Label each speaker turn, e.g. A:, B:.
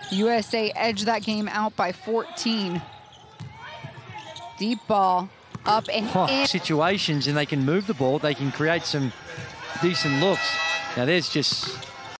A: USA edged that game out by 14. Deep ball up and in.
B: Situations, and they can move the ball. They can create some decent looks. Now there's just